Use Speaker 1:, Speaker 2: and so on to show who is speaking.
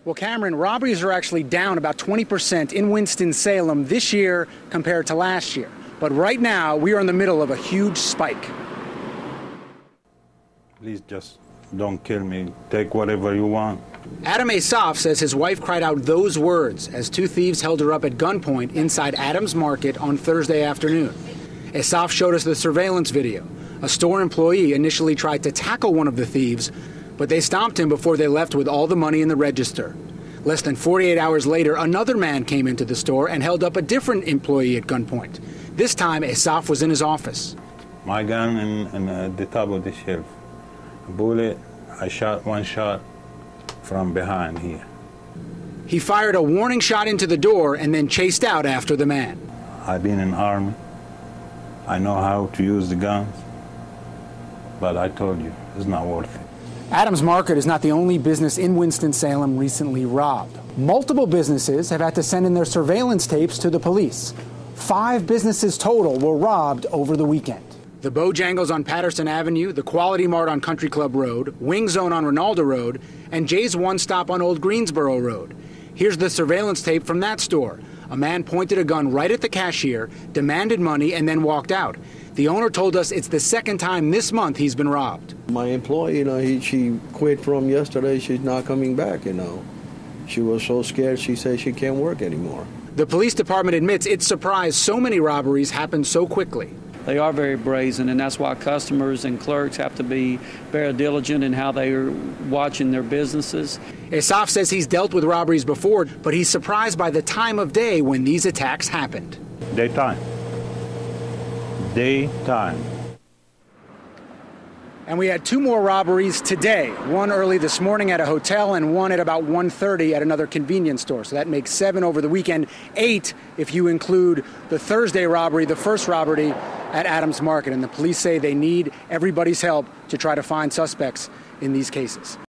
Speaker 1: Well, Cameron, robberies are actually down about 20% in Winston-Salem this year compared to last year. But right now, we are in the middle of a huge spike.
Speaker 2: Please just don't kill me. Take whatever you want.
Speaker 1: Adam Asaf says his wife cried out those words as two thieves held her up at gunpoint inside Adams Market on Thursday afternoon. Asaf showed us the surveillance video. A store employee initially tried to tackle one of the thieves, but they stopped him before they left with all the money in the register. Less than 48 hours later, another man came into the store and held up a different employee at gunpoint. This time, Asaf was in his office.
Speaker 2: My gun in the top of the shelf. A bullet, I shot one shot from behind here.
Speaker 1: He fired a warning shot into the door and then chased out after the man.
Speaker 2: I've been in the Army. I know how to use the guns. But I told you, it's not worth it.
Speaker 1: Adams Market is not the only business in Winston-Salem recently robbed. Multiple businesses have had to send in their surveillance tapes to the police. 5 businesses total were robbed over the weekend. The Bojangles on Patterson Avenue, the Quality Mart on Country Club Road, Wing Zone on Ronaldo Road, and Jay's One Stop on Old Greensboro Road. Here's the surveillance tape from that store. A man pointed a gun right at the cashier, demanded money, and then walked out. The owner told us it's the second time this month he's been robbed.
Speaker 3: My employee, she quit from yesterday. She's not coming back, She was so scared, she said she can't work anymore.
Speaker 1: The police department admits it's surprised so many robberies happen so quickly.
Speaker 4: They are very brazen, and that's why customers and clerks have to be very diligent in how they are watching their businesses.
Speaker 1: Asaf says he's dealt with robberies before, but he's surprised by the time of day when these attacks happened.
Speaker 2: Daytime.
Speaker 1: And we had 2 more robberies today, one early this morning at a hotel and one at about 1:30 at another convenience store. So that makes 7 over the weekend, 8 if you include the Thursday robbery, the first robbery at Adams Market. And the police say they need everybody's help to try to find suspects in these cases.